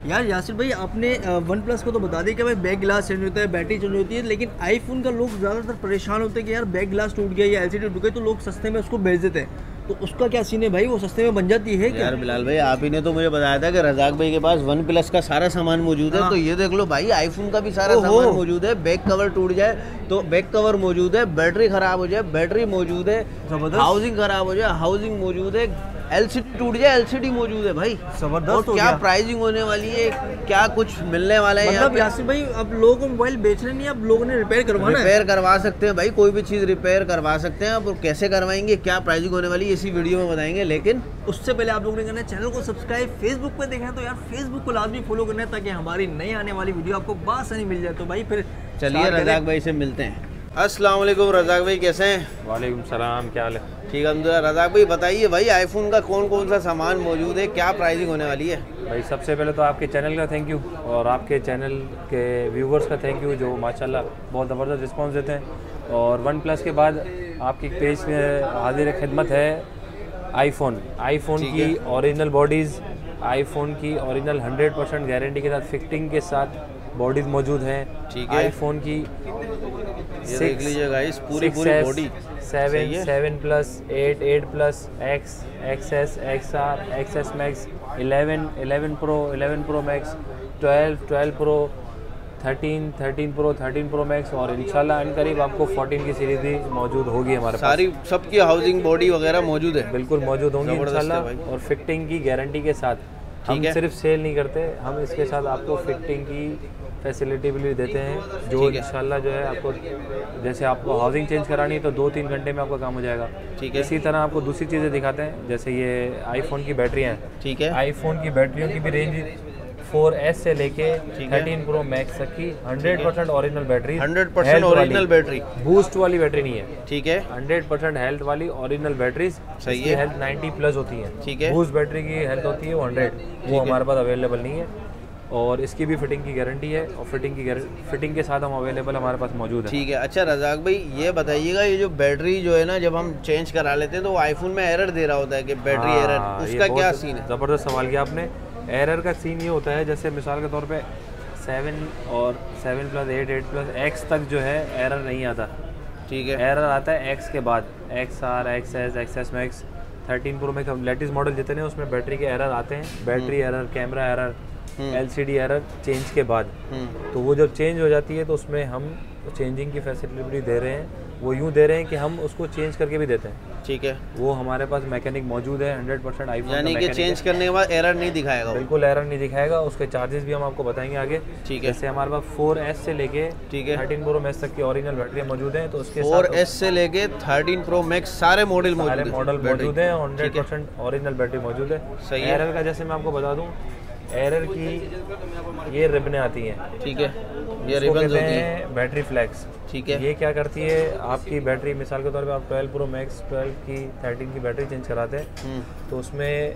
यार यासिर भाई, आपने वन प्लस को तो बता दिया कि भाई बैक ग्लास चेंज होता है, बैटरी चेंज होती है, लेकिन आईफोन का लोग ज़्यादातर परेशान होते हैं कि यार बैक ग्लास टूट गया या एलसीडी टूट गई तो लोग सस्ते में उसको बेच देते हैं। तो उसका क्या सीन है भाई, वो सस्ते में बन जाती है क्या? यार बिलाल भाई, आप ही ने तो मुझे बताया था कि रजाक भाई के पास वन प्लस का सारा सामान मौजूद है। तो ये देख लो भाई, आईफोन का भी सारा सामान मौजूद है। बैक कवर टूट जाए तो बैक कवर मौजूद है, बैटरी खराब हो जाए बैटरी मौजूद है, हाउसिंग खराब हो जाए हाउसिंग मौजूद है, एलसीडी टूट जाए एलसीडी मौजूद है भाई। जबरदस्त। क्या प्राइसिंग होने वाली है, क्या कुछ मिलने वाला है मतलब यासिर भाई, अब लोगों को मोबाइल बेचने नहीं, अब लोगों ने रिपेयर करवाना है। रिपेयर करवा सकते हैं भाई, कोई भी चीज़ रिपेयर करवा सकते हैं। अब कैसे करवाएंगे, क्या प्राइसिंग होने वाली है, इसी वीडियो में बताएंगे। लेकिन उससे पहले आप लोगों ने करना है चैनल को सब्सक्राइब। फेसबुक पे देखें तो यार फेसबुक को लाजमी फॉलो करना है ताकि हमारी नई आने वाली वीडियो आपको बासानी मिल जाए। तो भाई फिर चलिए रजाक भाई से मिलते हैं। अस्सलाम वालेकुम रजाक भाई, कैसे हैं? वालेकुम सलाम, क्या हाल है? ठीक है अल्हम्दुलिल्लाह। रजाक भाई बताइए भाई, आईफोन का कौन कौन सा सामान मौजूद है, क्या प्राइसिंग होने वाली है? भाई सबसे पहले तो आपके चैनल का थैंक यू और आपके चैनल के व्यूवर्स का थैंक यू जो माशाल्लाह बहुत ज़बरदस्त रिस्पांस देते हैं। और वन प्लस के बाद आपके पेज में हाजिर खिदमत है आईफोन की ओरिजिनल बॉडीज़, आईफोन की ओरिजिनल 100% गारंटी के साथ फिटिंग के साथ बॉडीज़ मौजूद हैं। ठीक है, आईफोन की ये देख लीजिएगा इस पूरी body 7 plus 8 plus X XS XR XS max 11 pro max 12 pro 13 pro 13 pro max और इंशाल्लाह अनकरीब आपको 14 की सीरीज भी मौजूद होगी हमारे पास। सारी सबकी हाउसिंग बॉडी वगैरह मौजूद है, बिल्कुल मौजूद होंगी इंशाल्लाह। और फिटिंग की गारंटी के साथ हम सिर्फ सेल नहीं करते, हम इसके साथ आपको फिटिंग की फैसिलिटी भी देते हैं जो इंशाल्लाह जो है आपको, जैसे आपको हाउसिंग चेंज करानी है तो 2-3 घंटे में आपका काम हो जाएगा। ठीक है, इसी तरह आपको दूसरी चीज़ें दिखाते हैं, जैसे ये आईफोन की बैटरियाँ हैं। ठीक है, आईफोन की बैटरियों की भी रेंज 4S से लेके 13 प्रो मैक्स तक की 100% original battery, 100% original battery, boost वाली बैटरी नहीं है। ठीक है, 100% हेल्थ वाली ओरिजिनल बैटरीज, सही है। हेल्थ 90 प्लस होती है। ठीक है, बूस्ट बैटरी की हेल्थ होती है 100, वो हमारे पास अवेलेबल नहीं है। और इसकी भी फिटिंग की गारंटी है और फिटिंग के साथ हम अवेलेबल हमारे पास मौजूद है। ठीक है। अच्छा रजाक भाई ये बताइएगा, ये जो बैटरी जो है ना, जब हम चेंज करा लेते हैं तो आईफोन में एरर दे रहा होता है कि बैटरी एरर, उसका क्या सीन है? ज़बरदस्त सवाल किया आपने। एरर का सीन ये होता है, जैसे मिसाल के तौर पे 7 प्लस 8 प्लस एक्स तक जो है एरर नहीं आता। ठीक है, एरर आता है एक्स के बाद, XR XS XS max 13 pro max latest model जितने हैं उसमें बैटरी के एरर आते हैं। Battery error, camera error, LCD error change के बाद। तो वो जब चेंज हो जाती है तो उसमें हम चेंजिंग की फैसिलिटी दे रहे हैं। वो यूँ दे रहे हैं कि हम उसको चेंज करके भी देते हैं। ठीक है, वो हमारे पास मैकेनिक मौजूद है 100% आईफोन, यानी कि चेंज करने के बाद एरर नहीं दिखाएगा? बिल्कुल एरर नहीं दिखाएगा। उसके चार्जेस भी हम आपको बताएंगे आगे। ठीक है, जैसे हमारे पास 4S से लेके 13 प्रो मैक्स तक की ओरिजिनल बैटरी मौजूद है। तो उसके 4S से लेके 13 प्रो मैक्स सारे मॉडल मौजूद हैं, 100% ओरिजिनल बैटरी मौजूद है। सही है। एरर का जैसे मैं आपको बता दूं, एरर की ये रिबनें आती हैं। ठीक है, ये रिबन होती है बैटरी फ्लैग्स। ठीक है, ये क्या करती है, आपकी बैटरी मिसाल के तौर पे आप 12 प्रो मैक्स 12 की 13 की बैटरी चेंज कराते हैं तो उसमें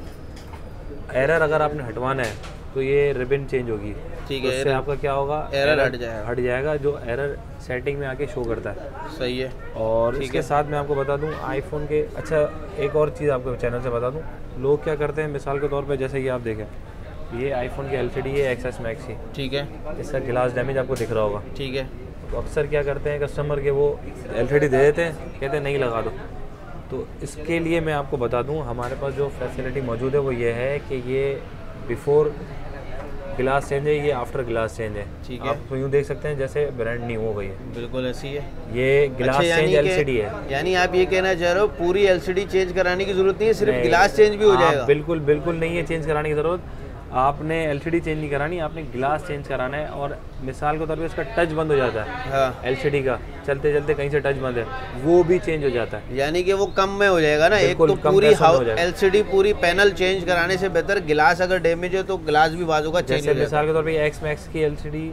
एरर अगर आपने हटवाना है तो ये रिबन चेंज होगी। ठीक है, तो उससे आपका क्या होगा, एरर हट जाएगा जो एरर सेटिंग में आके शो करता है। सही है। और इसके साथ मैं आपको बता दूं आईफोन के, अच्छा एक और चीज़ आपको चैनल से बता दूं, लोग क्या करते हैं मिसाल के तौर पे, जैसे ये आप देखें, ये आईफोन की LCD है XS मैक्स की। ठीक है, इसका ग्लास डैमेज आपको दिख रहा होगा। ठीक है, तो अक्सर क्या करते हैं कस्टमर के, वो LCD दे देते हैं, कहते हैं नहीं लगा दो। तो इसके लिए मैं आपको बता दूं, हमारे पास जो फैसिलिटी मौजूद है वो ये है कि ये बिफोर ग्लास चेंज है, ये आफ्टर ग्लास चेंज है। ठीक है, आप तो यूँ देख सकते हैं जैसे ब्रांड न्यू हो गई है। बिल्कुल ऐसी है। ये ग्लास चेंज LCD है। यानी आप ये कहना चाह रहे हो पूरी LCD चेंज कराने की जरूरत नहीं है, सिर्फ ग्लास चेंज भी हो जाएगा? बिल्कुल नहीं है चेंज कराने की ज़रूरत। आपने LCD चेंज नहीं करानी, आपने ग्लास चेंज कराना है। और मिसाल के तौर पे इसका टच बंद हो जाता है। हाँ। LCD का चलते चलते कहीं से टच बंद है, वो भी चेंज हो जाता है। यानी कि वो कम में हो जाएगा ना। एक तो पूरी LCD पूरी पैनल चेंज कराने से बेहतर ग्लास अगर डैमेज है तो ग्लास भी बाजू का चेंज हो जाएगा। मिसाल के तौर पे X Max की LCD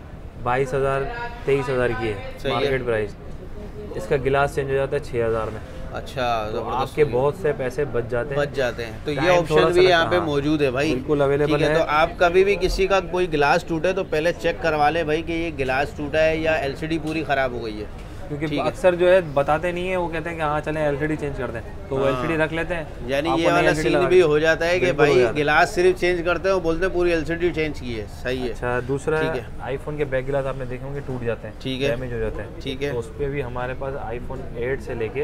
22,000 23,000 की है मार्केट प्राइस, इसका ग्लास चेंज हो जाता है 6,000 में। अच्छा, तो आपके बहुत से पैसे बच जाते हैं। तो ये ऑप्शन भी यहाँ पे मौजूद है भाई, बिल्कुल अवेलेबल है। तो आप कभी भी किसी का कोई ग्लास टूटे तो पहले चेक करवा ले भाई कि ये ग्लास टूटा है या LCD पूरी ख़राब हो गई है। क्योंकि अक्सर जो है बताते नहीं है, वो कहते हैं कि हाँ चलें एलसीडी चेंज कर दें, तो वो एलसीडी रख लेते हैं। यानी ये वाला सीन भी हो जाता है कि भाई गिलास सिर्फ चेंज करते हैं, वो बोलते हैं पूरी एलसीडी चेंज की है। सही है। अच्छा, दूसरा आईफोन के बैक गिलास आपने देखे होंगे टूट जाते हैं, ठीक है, डैमेज हो जाते हैं, ठीक है। तो उस पर भी हमारे पास आईफोन 8 से लेके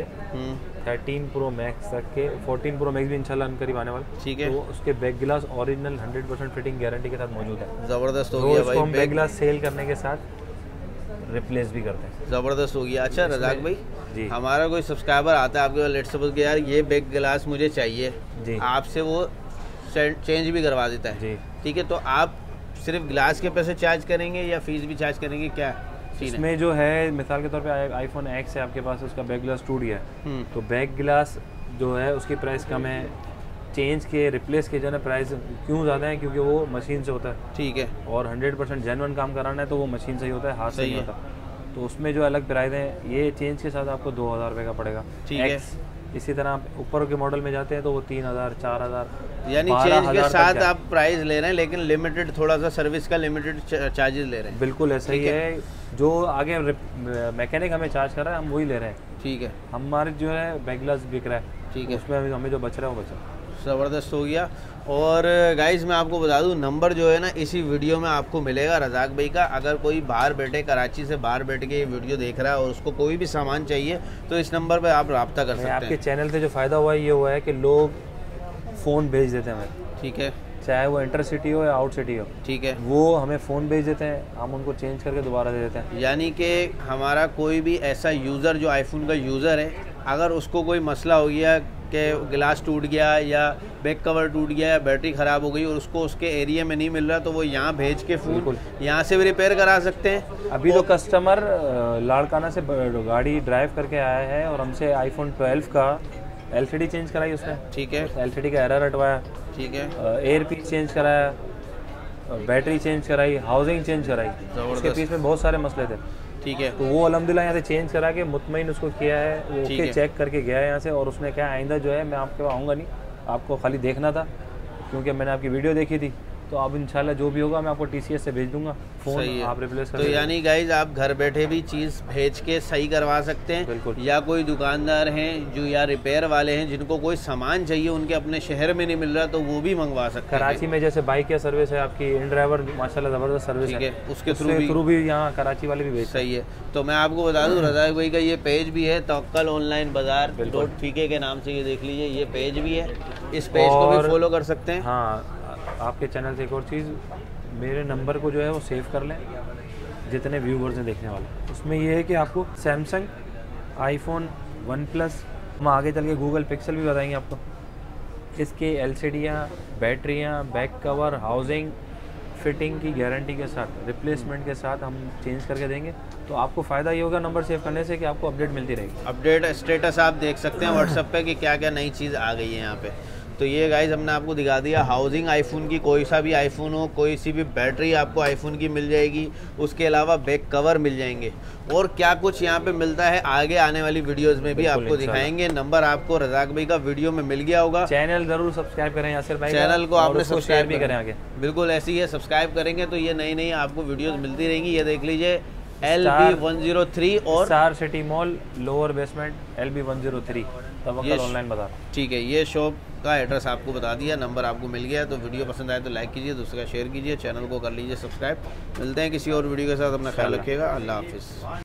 13 प्रो मैक्स तक के, 14 प्रो मैक्स भी इंशाल्लाह करीब आने वाला, ठीक है, तो उसके बैक गिलास ओरिजिनल 100% फिटिंग गारंटी के साथ मौजूद है। जबरदस्त हो गया भाई। हम बैक गिलास सेल करने के साथ रिप्लेस भी करते हैं। ज़बरदस्त हो गया। अच्छा रज़ाक भाई जी, हमारा कोई सब्सक्राइबर आता है आपके पास, लेट्स सपोज कि यार ये बैक गिलास मुझे चाहिए जी, आपसे वो चेंज भी करवा देता है जी, ठीक है, तो आप सिर्फ गिलास के पैसे चार्ज करेंगे या फीस भी चार्ज करेंगे, क्या इसमें जो है? मिसाल के तौर पे आईफोन X है आपके पास, उसका बैक गिलास टूट गया, तो बैक गिलास जो है उसकी प्राइस कम है, चेंज के रिप्लेस के जो है प्राइस क्यों ज़्यादा है? क्योंकि वो मशीन से होता है, ठीक है, और 100% जेन्युइन काम कराना है तो वो मशीन से ही होता है, हाथ से नहीं होता, तो उसमें जो अलग प्राइस है, ये चेंज के साथ आपको 2000 रुपये का पड़ेगा, ठीक है। इसी तरह आप ऊपर के मॉडल में जाते हैं तो वो 3000, 4000, यानी चेंज के साथ आप प्राइस ले रहे हैं, लेकिन लिमिटेड, थोड़ा सा सर्विस का लिमिटेड चार्जेस ले रहे हैं। बिल्कुल ऐसा ही है, जो आगे मैकेनिक हमें चार्ज कर रहा है हम वही ले रहे हैं, ठीक है। हमारे जो है बैक ग्लास बिक रहा है, ठीक है, उसमें हमें जो बच रहा है वो बचा। ज़बरदस्त हो गया। और गाइस मैं आपको बता दूं, नंबर जो है ना इसी वीडियो में आपको मिलेगा रज़ाक भाई का। अगर कोई बाहर बैठे, कराची से बाहर बैठ के ये वीडियो देख रहा है और उसको कोई भी सामान चाहिए तो इस नंबर पे आप रब्ता कर सकते हैं। आपके चैनल से जो फ़ायदा हुआ है ये हुआ है कि लोग फ़ोन भेज देते हैं हमें, ठीक है, चाहे वो इंटर सिटी हो या आउट सिटी हो, ठीक है, वो हमें फ़ोन भेज देते हैं, हम उनको चेंज करके दोबारा दे देते हैं। यानी कि हमारा कोई भी ऐसा यूज़र जो आईफोन का यूज़र है, अगर उसको कोई मसला हो गया कि गिलास टूट गया या बैक कवर टूट गया या बैटरी ख़राब हो गई और उसको उसके एरिया में नहीं मिल रहा, तो वो यहाँ भेज के फ़ोन यहाँ से भी रिपेयर करा सकते हैं। अभी तो कस्टमर लाड़काना से गाड़ी ड्राइव करके आया है और हमसे आईफोन 12 का एलसीडी चेंज कराई उसने, ठीक है, एलसीडी का एरर हटवाया, ठीक है, एयर पीस चेंज कराया, बैटरी चेंज कराई, हाउसिंग चेंज कराई, उसके पीस में बहुत सारे मसले थे, ठीक है, तो वो अल्हम्दुलिल्लाह यहाँ से चेंज करा के मुतमईन उसको किया है, वो ओके चेक करके गया है यहाँ से, और उसने कहा आइंदा जो है मैं आपके पास आऊँगा नहीं, आपको खाली देखना था क्योंकि मैंने आपकी वीडियो देखी थी, तो अब इंशाल्लाह जो भी होगा मैं आपको TCS से भेज दूंगा फ़ोन, आप रिप्लेस कर। तो यानी गाइज आप घर बैठे भी चीज़ भेज के सही करवा सकते हैं, बिल्कुल। या कोई दुकानदार हैं जो या रिपेयर वाले हैं जिनको कोई सामान चाहिए, उनके अपने शहर में नहीं मिल रहा, तो वो भी मंगवा सकते हैं। कराची में जैसे बाइक या सर्विस है आपकी, इन ड्राइवर माशाल्लाह ज़बरदस्त सर्विस है, उसके थ्रू भी यहाँ कराची वाले भी भेज। सही है। तो मैं आपको बता दूँ रज़ाक भाई का ये पेज भी है, तवक्कल ऑनलाइन बाजार .fk के नाम से, ये देख लीजिए, ये पेज भी है, इस पेज को भी फॉलो कर सकते हैं। हाँ, आपके चैनल से एक और चीज़, मेरे नंबर को जो है वो सेव कर लें, जितने व्यूवर्स हैं देखने वाले, उसमें ये है कि आपको सैमसंग, आईफोन, OnePlus, हम आगे चल के गूगल पिक्सल भी बताएंगे आपको, इसके LCDयाँ, बैटरियाँ, बैक कवर, हाउसिंग, फिटिंग की गारंटी के साथ, रिप्लेसमेंट के साथ हम चेंज करके देंगे, तो आपको फ़ायदा ये होगा नंबर सेव करने से कि आपको अपडेट मिलती रहेगी। अपडेट स्टेटस आप देख सकते हैं व्हाट्सएप पे कि क्या क्या नई चीज़ आ गई है यहाँ पे। तो ये गाइज हमने आपको दिखा दिया हाउसिंग आईफोन की, कोई सा भी आईफोन हो, कोई सी भी बैटरी आपको आईफोन की मिल जाएगी, उसके अलावा बैक कवर मिल जाएंगे, और क्या कुछ यहाँ पे मिलता है आगे आने वाली वीडियोस में भी आपको दिखाएंगे। नंबर आपको रज़ाक भाई का वीडियो में मिल गया होगा। चैनल जरूर सब्सक्राइब करें यासिर भाई, चैनल को आपने सब्सक्राइब भी करें आगे, बिल्कुल ऐसी है, सब्सक्राइब करेंगे तो ये नई नई आपको वीडियोस मिलती रहेंगी। ये देख लीजिए LB103 और star city mall lower basement LB103 Tawakkal online बाजार, ठीक है। ये शॉप का एड्रेस आपको बता दिया, नंबर आपको मिल गया। तो वीडियो पसंद आए तो लाइक कीजिए, दूसरा शेयर कीजिए, चैनल को कर लीजिए सब्सक्राइब। मिलते हैं किसी और वीडियो के साथ, अपना ख्याल रखिएगा, अल्लाह हाफिज़।